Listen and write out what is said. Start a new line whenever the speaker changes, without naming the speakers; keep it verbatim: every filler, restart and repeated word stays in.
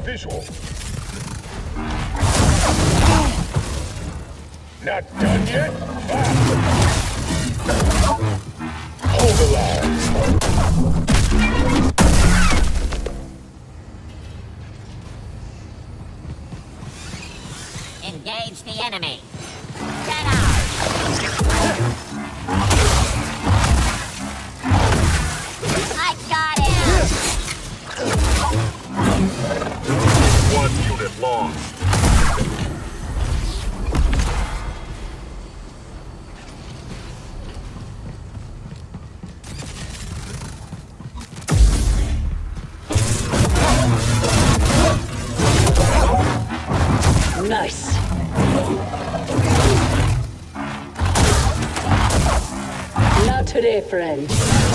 visual. Not done yet? Hold the line.
Engage the enemy. Jedi! I got him!
One unit lost.
Nice. Not today, friend.